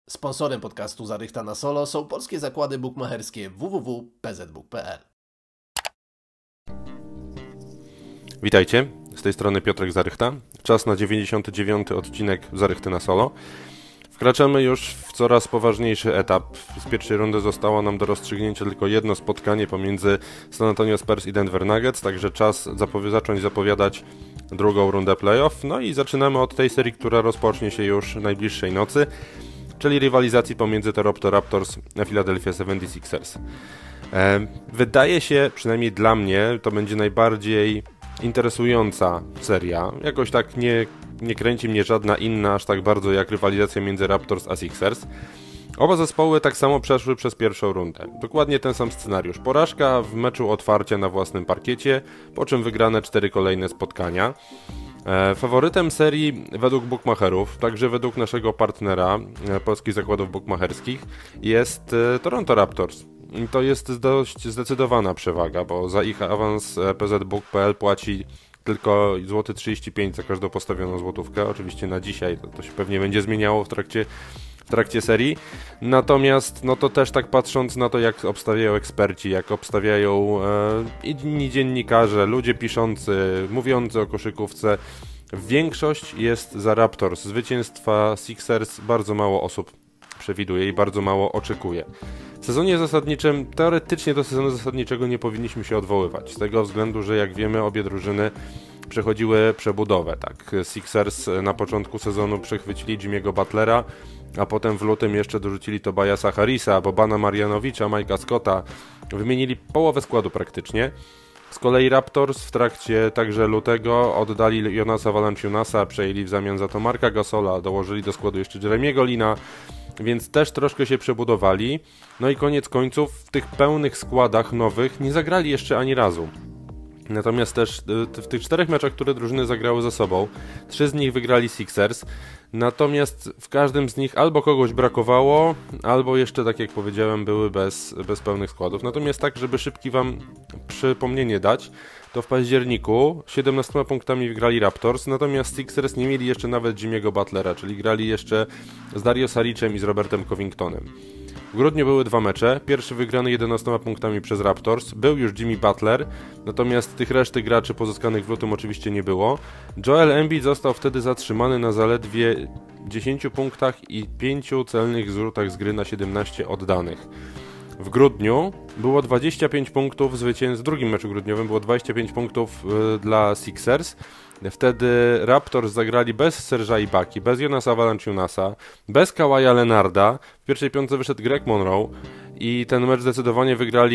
Sponsorem podcastu Zarychta na Solo są polskie zakłady bukmacherskie www.pzbook.pl. Witajcie, z tej strony Piotrek Zarychta. Czas na 99. odcinek Zarychty na Solo. Wkraczamy już w coraz poważniejszy etap. Z pierwszej rundy zostało nam do rozstrzygnięcia tylko jedno spotkanie pomiędzy San Antonio Spurs i Denver Nuggets, także czas zacząć zapowiadać drugą rundę playoff. No i zaczynamy od tej serii, która rozpocznie się już najbliższej nocy, czyli rywalizacji pomiędzy Toronto Raptors a Philadelphia 76ers. Wydaje się, przynajmniej dla mnie, to będzie najbardziej interesująca seria. Jakoś tak nie kręci mnie żadna inna aż tak bardzo jak rywalizacja między Raptors a Sixers. Oba zespoły tak samo przeszły przez pierwszą rundę. Dokładnie ten sam scenariusz. Porażka w meczu otwarcia na własnym parkiecie, po czym wygrane 4 kolejne spotkania. Faworytem serii według bookmacherów, także według naszego partnera polskich zakładów bookmacherskich, jest Toronto Raptors. I to jest dość zdecydowana przewaga, bo za ich awans pzbook.pl płaci tylko złoty 35 za każdą postawioną złotówkę. Oczywiście na dzisiaj to się pewnie będzie zmieniało w trakcie serii. Natomiast no to też tak patrząc na to, jak obstawiają eksperci, jak obstawiają inni dziennikarze, ludzie piszący, mówiący o koszykówce, większość jest za Raptors. Zwycięstwa Sixers bardzo mało osób przewiduje i bardzo mało oczekuje. W sezonie zasadniczym, teoretycznie do sezonu zasadniczego nie powinniśmy się odwoływać, z tego względu, że jak wiemy obie drużyny przechodziły przebudowę. Tak, Sixers na początku sezonu przechwycili Jimmy'ego Butlera, a potem w lutym jeszcze dorzucili Tobiasa Harrisa, Bobana Marjanowicza, Mike'a Scotta, wymienili połowę składu praktycznie. Z kolei Raptors w trakcie także lutego oddali Jonasa Valanciunasa, przejęli w zamian za to Marka Gasola, dołożyli do składu jeszcze Jeremiego Lina, więc też troszkę się przebudowali. No i koniec końców w tych pełnych składach nowych nie zagrali jeszcze ani razu. Natomiast też w tych 4 meczach, które drużyny zagrały ze sobą, 3 z nich wygrali Sixers, natomiast w każdym z nich albo kogoś brakowało, albo jeszcze, tak jak powiedziałem, były bez pełnych składów. Natomiast tak, żeby szybki wam przypomnienie dać, to w październiku 17 punktami wygrali Raptors, natomiast Sixers nie mieli jeszcze nawet Jimmy'ego Butlera, czyli grali jeszcze z Dario Saricem i z Robertem Covingtonem. W grudniu były 2 mecze, pierwszy wygrany 11 punktami przez Raptors, był już Jimmy Butler, natomiast tych reszty graczy pozyskanych w lutym oczywiście nie było. Joel Embiid został wtedy zatrzymany na zaledwie 10 punktach i 5 celnych zrzutach z gry na 17 oddanych. W grudniu było 25 punktów, w drugim meczu grudniowym było 25 punktów dla Sixers. Wtedy Raptors zagrali bez Serge'a Ibaki, bez Jonasa Valanciunasa, bez Kawaja Leonarda. W pierwszej piątce wyszedł Greg Monroe i ten mecz zdecydowanie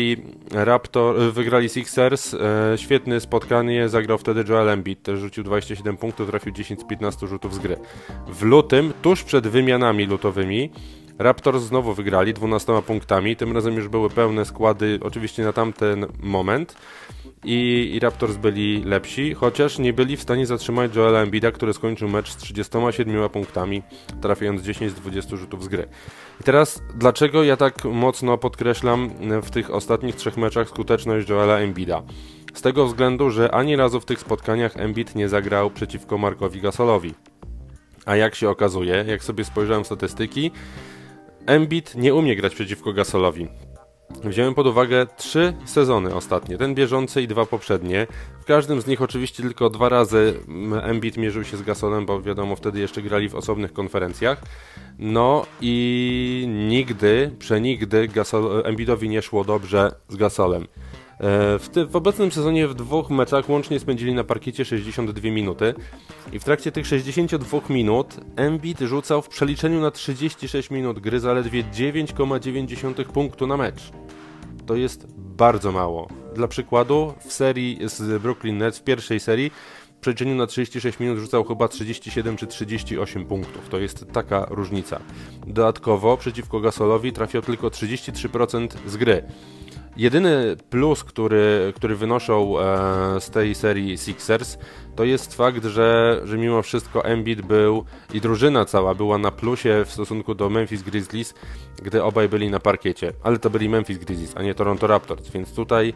wygrali Sixers. Świetne spotkanie zagrał wtedy Joel Embiid, też rzucił 27 punktów, trafił 10 z 15 rzutów z gry. W lutym, tuż przed wymianami lutowymi, Raptors znowu wygrali 12 punktami, tym razem już były pełne składy, oczywiście na tamten moment. I Raptors byli lepsi, chociaż nie byli w stanie zatrzymać Joela Embida, który skończył mecz z 37 punktami, trafiając 10 z 20 rzutów z gry. I teraz, dlaczego ja tak mocno podkreślam w tych ostatnich 3 meczach skuteczność Joela Embida? Z tego względu, że ani razu w tych spotkaniach Embiid nie zagrał przeciwko Markowi Gasolowi. A jak się okazuje, jak sobie spojrzałem w statystyki, Embiid nie umie grać przeciwko Gasolowi. Wziąłem pod uwagę 3 sezony ostatnie, ten bieżący i 2 poprzednie. W każdym z nich oczywiście tylko 2 razy Embiid mierzył się z Gasolem, bo wiadomo, wtedy jeszcze grali w osobnych konferencjach. No i przenigdy Embiidowi nie szło dobrze z Gasolem. W obecnym sezonie w 2 meczach łącznie spędzili na parkiecie 62 minuty i w trakcie tych 62 minut Embiid rzucał w przeliczeniu na 36 minut gry zaledwie 9,9 punktu na mecz. To jest bardzo mało. Dla przykładu w serii z Brooklyn Nets, w pierwszej serii, w przeliczeniu na 36 minut rzucał chyba 37 czy 38 punktów. To jest taka różnica. Dodatkowo przeciwko Gasolowi trafiał tylko 33% z gry. Jedyny plus, który wynoszą z tej serii Sixers, to jest fakt, że mimo wszystko Embiid był i drużyna cała była na plusie w stosunku do Memphis Grizzlies, gdy obaj byli na parkiecie. Ale to byli Memphis Grizzlies, a nie Toronto Raptors, więc tutaj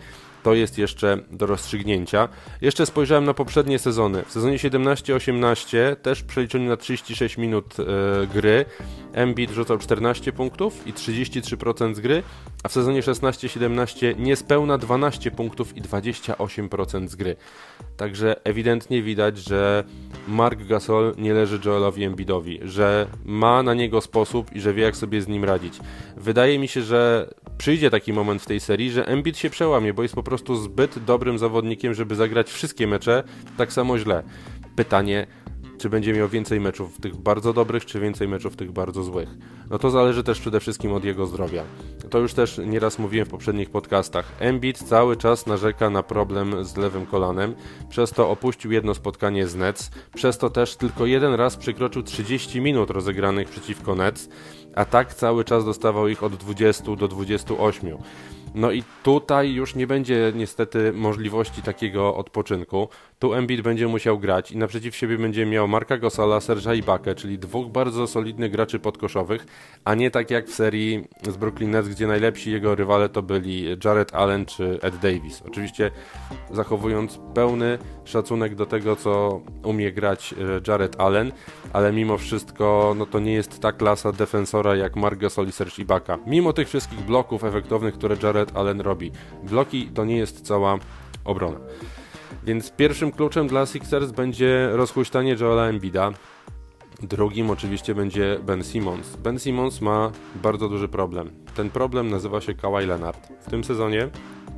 to jest jeszcze do rozstrzygnięcia. Jeszcze spojrzałem na poprzednie sezony. W sezonie 17-18 też w przeliczeniu na 36 minut gry Embiid rzucał 14 punktów i 33% z gry, a w sezonie 16-17 niespełna 12 punktów i 28% z gry. Także ewidentnie widać, że Marc Gasol nie leży Joelowi Embiidowi, że ma na niego sposób i że wie, jak sobie z nim radzić. Wydaje mi się, że przyjdzie taki moment w tej serii, że Embiid się przełamie, bo jest po prostu zbyt dobrym zawodnikiem, żeby zagrać wszystkie mecze tak samo źle. Pytanie, czy będzie miał więcej meczów tych bardzo dobrych, czy więcej meczów tych bardzo złych. No to zależy też przede wszystkim od jego zdrowia. To już też nieraz mówiłem w poprzednich podcastach. Embiid cały czas narzeka na problem z lewym kolanem, przez to opuścił jedno spotkanie z Nets, przez to też tylko jeden raz przekroczył 30 minut rozegranych przeciwko Nets, a tak cały czas dostawał ich od 20 do 28. No i tutaj już nie będzie niestety możliwości takiego odpoczynku. Tu Embiid będzie musiał grać i naprzeciw siebie będzie miał Marca Gasola, Serge'a Ibakę, czyli dwóch bardzo solidnych graczy podkoszowych, a nie tak jak w serii z Brooklyn Nets, gdzie najlepsi jego rywale to byli Jarrett Allen czy Ed Davis. Oczywiście zachowując pełny szacunek do tego, co umie grać Jarrett Allen, ale mimo wszystko no to nie jest ta klasa defensora jak Marc Gasol i Serge Ibaka. Mimo tych wszystkich bloków efektownych, które Jarrett Allen robi. Bloki to nie jest cała obrona. Więc pierwszym kluczem dla Sixers będzie rozhuśtanie Joela Embida. Drugim oczywiście będzie Ben Simmons. Ben Simmons ma bardzo duży problem. Ten problem nazywa się Kawhi Leonard. W tym sezonie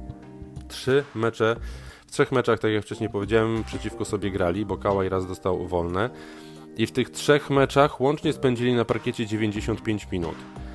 w trzech meczach, tak jak wcześniej powiedziałem, przeciwko sobie grali, bo Kawhi raz dostał wolne. I w tych trzech meczach łącznie spędzili na parkiecie 95 minut.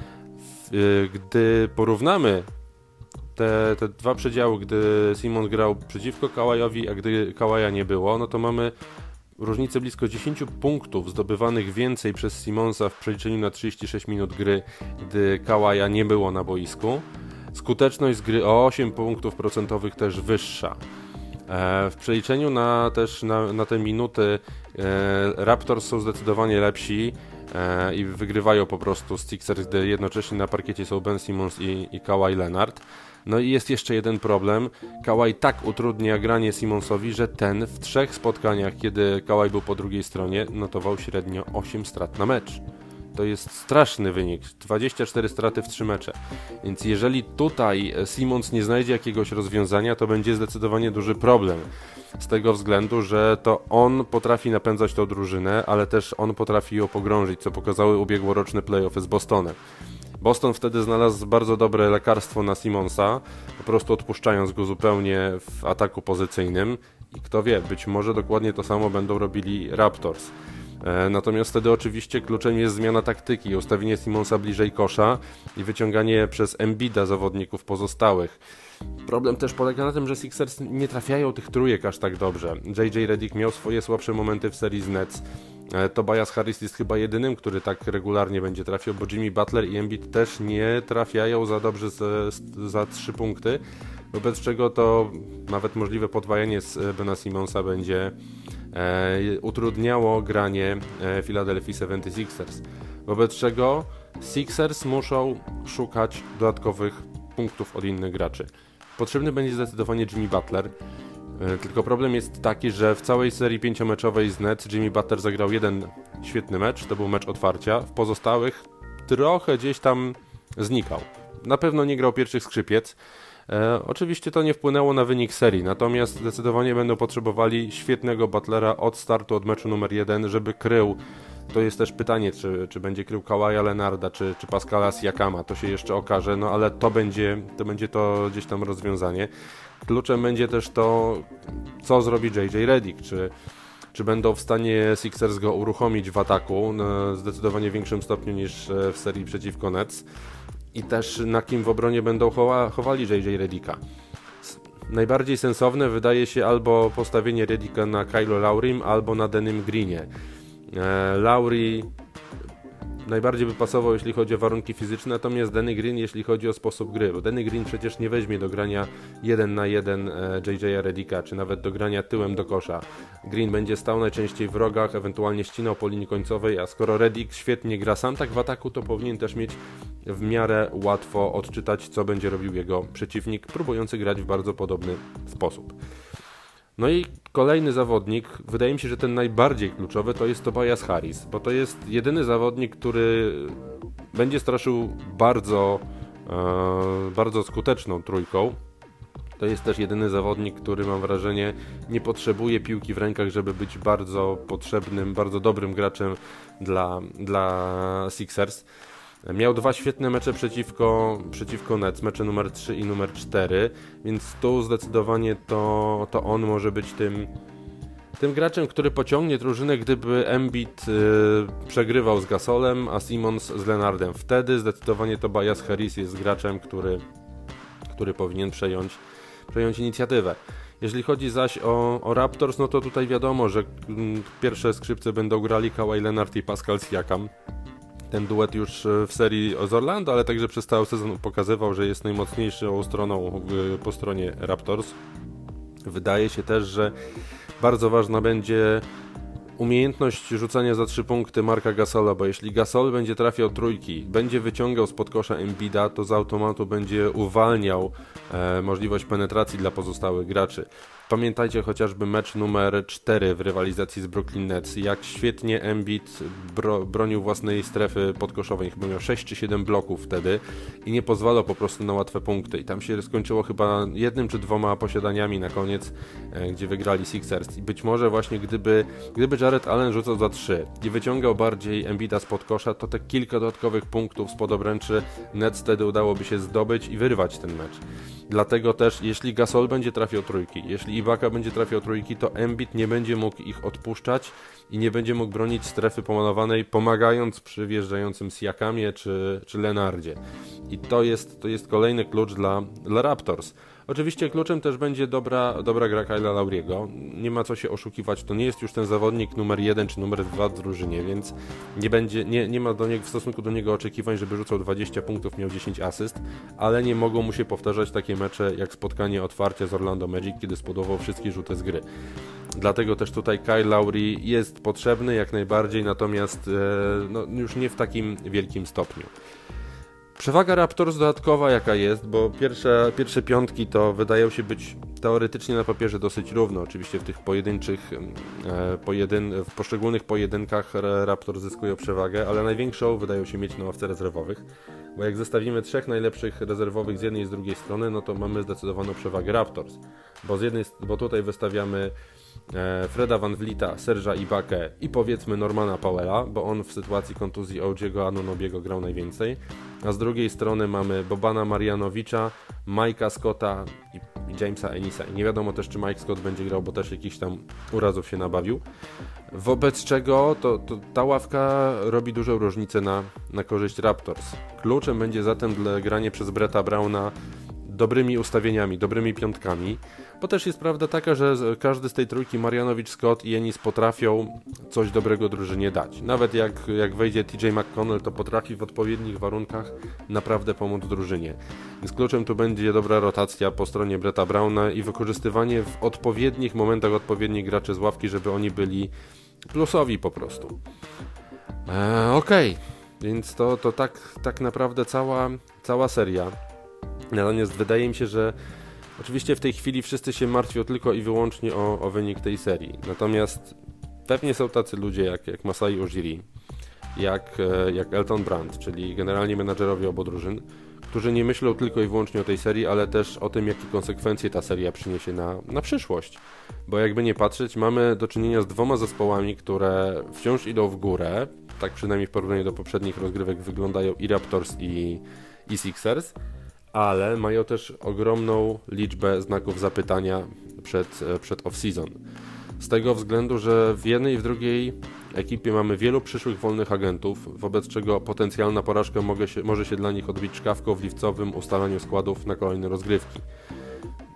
Gdy porównamy te dwa przedziały, gdy Simmons grał przeciwko Kawhiowi, a gdy Kawhia nie było, no to mamy różnicę blisko 10 punktów zdobywanych więcej przez Simmonsa w przeliczeniu na 36 minut gry, gdy Kawhia nie było na boisku. Skuteczność z gry o 8 punktów procentowych też wyższa. W przeliczeniu na te minuty Raptors są zdecydowanie lepsi i wygrywają po prostu z Sixers, gdy jednocześnie na parkiecie są Ben Simmons i Kawhi Leonard. No i jest jeszcze jeden problem. Kawhi tak utrudnia granie Simmonsowi, że ten w trzech spotkaniach, kiedy Kawhi był po drugiej stronie, notował średnio 8 strat na mecz. To jest straszny wynik. 24 straty w 3 mecze. Więc jeżeli tutaj Simmons nie znajdzie jakiegoś rozwiązania, to będzie zdecydowanie duży problem. Z tego względu, że to on potrafi napędzać tą drużynę, ale też on potrafi ją pogrążyć, co pokazały ubiegłoroczne playoffy z Bostonem. Boston wtedy znalazł bardzo dobre lekarstwo na Simmonsa, po prostu odpuszczając go zupełnie w ataku pozycyjnym. I kto wie, być może dokładnie to samo będą robili Raptors. Natomiast wtedy oczywiście kluczem jest zmiana taktyki, ustawienie Simmonsa bliżej kosza i wyciąganie przez Embida zawodników pozostałych. Problem też polega na tym, że Sixers nie trafiają tych trójek aż tak dobrze. JJ Redick miał swoje słabsze momenty w serii z Nets. Tobias Harris jest chyba jedynym, który tak regularnie będzie trafiał, bo Jimmy Butler i Embiid też nie trafiają za dobrze za 3 punkty, wobec czego to nawet możliwe podwajanie z Bena Simmonsa będzie utrudniało granie Philadelphia 76ers. Wobec czego Sixers muszą szukać dodatkowych punktów od innych graczy. Potrzebny będzie zdecydowanie Jimmy Butler. Tylko problem jest taki, że w całej serii 5-meczowej z Nets Jimmy Butler zagrał jeden świetny mecz, to był mecz otwarcia. W pozostałych trochę gdzieś tam znikał. Na pewno nie grał pierwszych skrzypiec. Oczywiście to nie wpłynęło na wynik serii, natomiast zdecydowanie będą potrzebowali świetnego Butlera od startu, od meczu numer 1, żeby krył. To jest też pytanie, czy będzie krył Kawhi'a Leonarda, czy Pascala Siakama, to się jeszcze okaże, no ale to będzie to gdzieś tam rozwiązanie. Kluczem będzie też to, co zrobi JJ Redick, czy będą w stanie Sixers go uruchomić w ataku na zdecydowanie większym stopniu niż w serii przeciwko Nets i też na kim w obronie będą chowali JJ Redicka. Najbardziej sensowne wydaje się albo postawienie Redicka na Kylo Lowrym, albo na Denim Greenie. Lowry najbardziej by pasował, jeśli chodzi o warunki fizyczne, natomiast Danny Green, jeśli chodzi o sposób gry, bo Danny Green przecież nie weźmie do grania 1 na 1 JJ Redicka, czy nawet do grania tyłem do kosza. Green będzie stał najczęściej w rogach, ewentualnie ścinał po linii końcowej, a skoro Redick świetnie gra sam tak w ataku, to powinien też mieć w miarę łatwo odczytać, co będzie robił jego przeciwnik, próbujący grać w bardzo podobny sposób. No i kolejny zawodnik, wydaje mi się, że ten najbardziej kluczowy, to jest Tobias Harris, bo to jest jedyny zawodnik, który będzie straszył bardzo skuteczną trójką. To jest też jedyny zawodnik, który, mam wrażenie, nie potrzebuje piłki w rękach, żeby być bardzo potrzebnym, bardzo dobrym graczem dla Sixers. Miał 2 świetne mecze przeciwko Nets, mecze numer 3 i numer 4, więc tu zdecydowanie to on może być tym graczem, który pociągnie drużynę, gdyby Embiid przegrywał z Gasolem, a Simmons z Leonardem. Wtedy zdecydowanie Tobias Harris jest graczem, który powinien przejąć inicjatywę. Jeżeli chodzi zaś o Raptors, no to tutaj wiadomo, że pierwsze skrzypce będą grali Kawhi Leonard i Pascal Siakam. Ten duet już w serii z Orlando, ale także przez cały sezon pokazywał, że jest najmocniejszą stroną po stronie Raptors. Wydaje się też, że bardzo ważna będzie umiejętność rzucania za 3 punkty Marka Gasola, bo jeśli Gasol będzie trafiał trójki, będzie wyciągał spod kosza Embida, to z automatu będzie uwalniał możliwość penetracji dla pozostałych graczy. Pamiętajcie chociażby mecz numer 4 w rywalizacji z Brooklyn Nets, jak świetnie Embiid bronił własnej strefy podkoszowej, chyba miał 6 czy 7 bloków wtedy i nie pozwalał po prostu na łatwe punkty. I tam się skończyło chyba 1 czy 2 posiadaniami na koniec, gdzie wygrali Sixers. I być może właśnie gdyby Jarrett Allen rzucał za 3 i wyciągał bardziej Embida spod kosza, to te kilka dodatkowych punktów spod obręczy Nets wtedy udałoby się zdobyć i wyrwać ten mecz. Dlatego też, jeśli Gasol będzie trafiał trójki, jeśli Ibaka będzie trafiał trójki, to Embiid nie będzie mógł ich odpuszczać i nie będzie mógł bronić strefy pomalowanej, pomagając przy wjeżdżającym Siakamie czy Leonardzie. I to jest kolejny klucz dla Raptors. Oczywiście kluczem też będzie dobra gra Kyla Lauriego. Nie ma co się oszukiwać, to nie jest już ten zawodnik numer 1 czy numer 2 w drużynie, więc nie ma w stosunku do niego oczekiwań, żeby rzucał 20 punktów, miał 10 asyst, ale nie mogą mu się powtarzać takie mecze jak spotkanie otwarcia z Orlando Magic, kiedy spodobał wszystkie rzuty z gry. Dlatego też tutaj Kyle Lowry jest potrzebny jak najbardziej, natomiast już nie w takim wielkim stopniu. Przewaga Raptors dodatkowa jaka jest, bo pierwsze piątki to wydają się być teoretycznie na papierze dosyć równo. Oczywiście w tych w poszczególnych pojedynkach Raptors zyskują przewagę, ale największą wydają się mieć na ławce rezerwowych, bo jak zestawimy 3 najlepszych rezerwowych z jednej i z drugiej strony, no to mamy zdecydowaną przewagę Raptors, bo tutaj wystawiamy Freda VanVleeta, Serge'a Ibakę i powiedzmy Normana Powella, bo on w sytuacji kontuzji OG'ego Anunobiego grał najwięcej, a z drugiej strony mamy Bobana Marjanowicza, Mike'a Scotta i Jamesa Ennisa. I nie wiadomo też, czy Mike Scott będzie grał, bo też jakichś tam urazów się nabawił. Wobec czego to ta ławka robi dużą różnicę na korzyść Raptors. Kluczem będzie zatem dla grania przez Bretta Browna dobrymi ustawieniami, dobrymi piątkami, bo też jest prawda taka, że każdy z tej trójki, Marjanowicz, Scott i Ennis, potrafią coś dobrego drużynie dać. Nawet jak wejdzie TJ McConnell, to potrafi w odpowiednich warunkach naprawdę pomóc drużynie. Więc kluczem tu będzie dobra rotacja po stronie Bretta Browna i wykorzystywanie w odpowiednich momentach odpowiednich graczy z ławki, żeby oni byli plusowi po prostu. Okej, więc to tak naprawdę cała seria. Natomiast wydaje mi się, że oczywiście w tej chwili wszyscy się martwią tylko i wyłącznie o wynik tej serii. Natomiast pewnie są tacy ludzie jak Masai Ujiri, jak Elton Brand, czyli generalni menadżerowie obu drużyn, którzy nie myślą tylko i wyłącznie o tej serii, ale też o tym, jakie konsekwencje ta seria przyniesie na przyszłość. Bo jakby nie patrzeć, mamy do czynienia z 2 zespołami, które wciąż idą w górę, tak przynajmniej w porównaniu do poprzednich rozgrywek wyglądają i Raptors i Sixers, ale mają też ogromną liczbę znaków zapytania przed off-season. Z tego względu, że w jednej i w drugiej ekipie mamy wielu przyszłych wolnych agentów, wobec czego potencjalna porażka może się dla nich odbić czkawką w lipcowym ustalaniu składów na kolejne rozgrywki.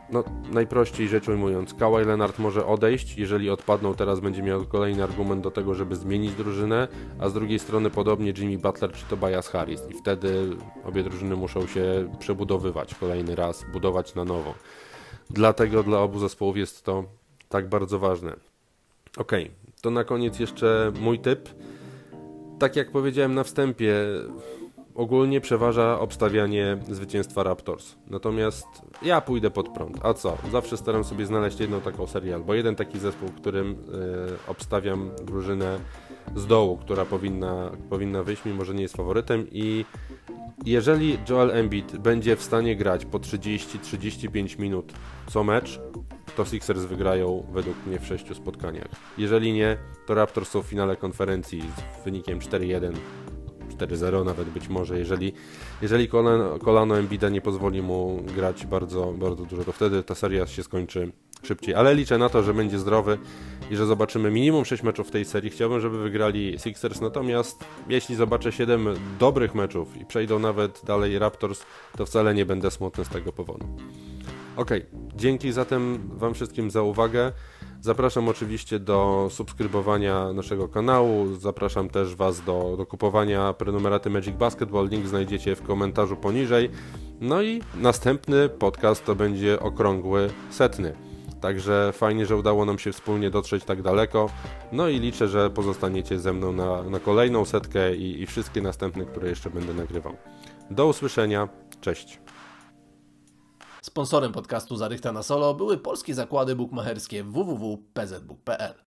No, najprościej rzecz ujmując, Kawhi Leonard może odejść, jeżeli odpadną, teraz będzie miał kolejny argument do tego, żeby zmienić drużynę, a z drugiej strony podobnie Jimmy Butler czy Tobias Harris i wtedy obie drużyny muszą się przebudowywać kolejny raz, budować na nowo. Dlatego dla obu zespołów jest to tak bardzo ważne. Okej, to na koniec jeszcze mój typ. Tak jak powiedziałem na wstępie, ogólnie przeważa obstawianie zwycięstwa Raptors. Natomiast ja pójdę pod prąd. A co? Zawsze staram sobie znaleźć jedną taką serię albo jeden taki zespół, w którym obstawiam drużynę z dołu, która powinna wyjść, mimo że nie jest faworytem. I jeżeli Joel Embiid będzie w stanie grać po 30-35 minut co mecz, to Sixers wygrają według mnie w 6 spotkaniach. Jeżeli nie, to Raptors są w finale konferencji z wynikiem 4-1, 4-0 nawet być może. Jeżeli kolano Embida nie pozwoli mu grać bardzo, bardzo dużo, to wtedy ta seria się skończy szybciej. Ale liczę na to, że będzie zdrowy i że zobaczymy minimum 6 meczów w tej serii. Chciałbym, żeby wygrali Sixers, natomiast jeśli zobaczę 7 dobrych meczów i przejdą nawet dalej Raptors, to wcale nie będę smutny z tego powodu. Okej, dzięki zatem Wam wszystkim za uwagę. Zapraszam oczywiście do subskrybowania naszego kanału, zapraszam też Was do kupowania prenumeraty Magic Basketball, link znajdziecie w komentarzu poniżej. No i następny podcast to będzie okrągły 100. Także fajnie, że udało nam się wspólnie dotrzeć tak daleko. No i liczę, że pozostaniecie ze mną na kolejną 100 i wszystkie następne, które jeszcze będę nagrywał. Do usłyszenia, cześć! Sponsorem podcastu Zarychta na Solo były polskie zakłady bukmacherskie www.pzbook.pl.